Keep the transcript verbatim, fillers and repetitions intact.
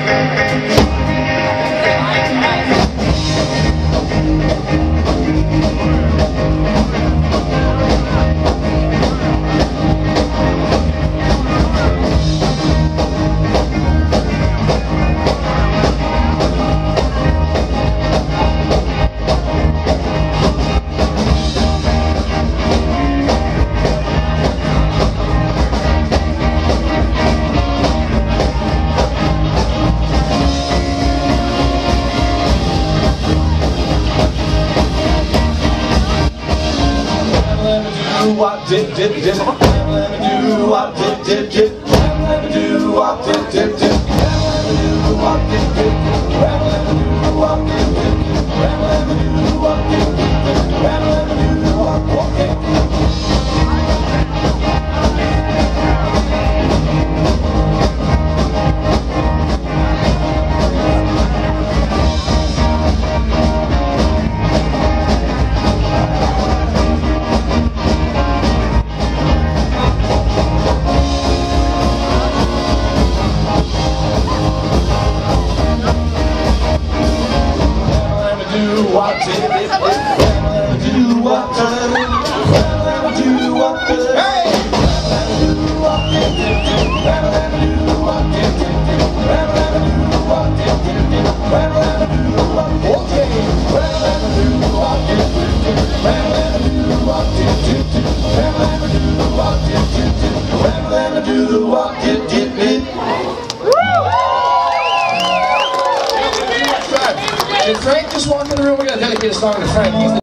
What did did did let me do what did did did let me do what did did did let me do what did did let me do what did did let me do what did did let me do what okay. What did it do? What did it do? What did it hey! Do what did it do? Do what did it do? Do what did it do? Do what okay? Do what did it do? Do what did it do? Do what did it do? Do what did it do? Did Frank just walk in the room? We're going to dedicate a song to Frank. He's the